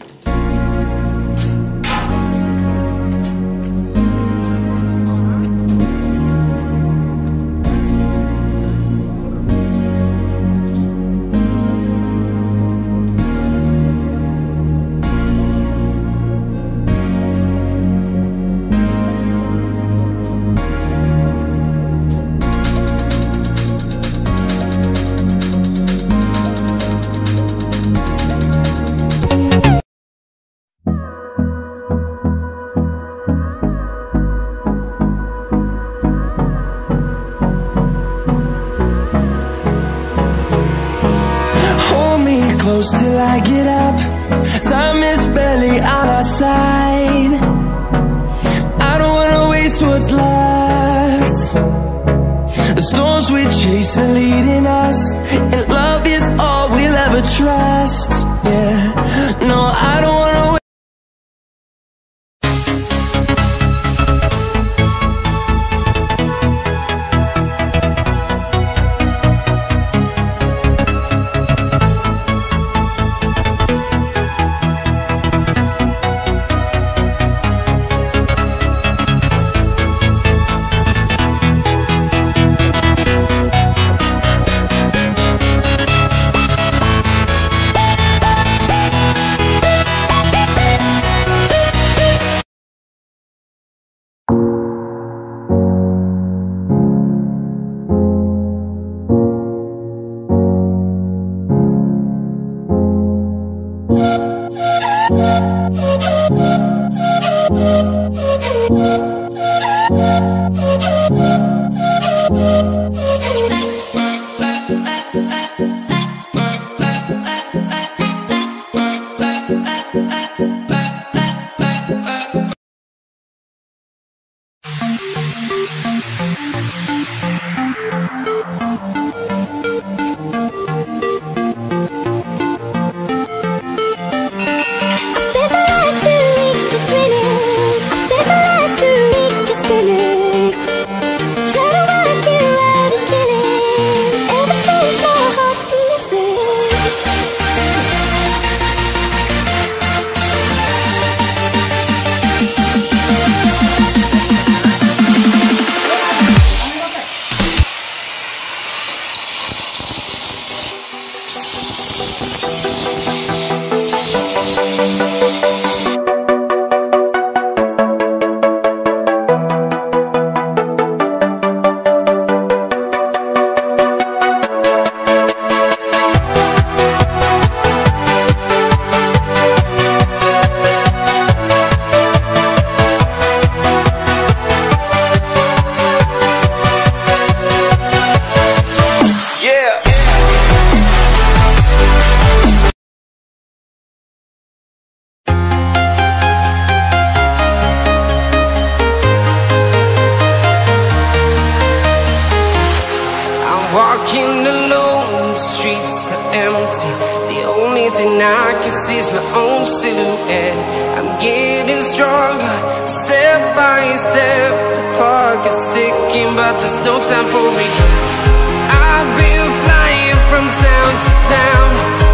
Close till I get up. Time is barely on our side. I don't wanna waste what's left. The storms we chase are leading us, and love is all we'll ever trust. Yeah, no, I don't wanna wait. Walking alone, the streets are empty. The only thing I can see is my own silhouette. I'm getting stronger, step by step. The clock is ticking, but there's no time for regrets. I've been flying from town to town,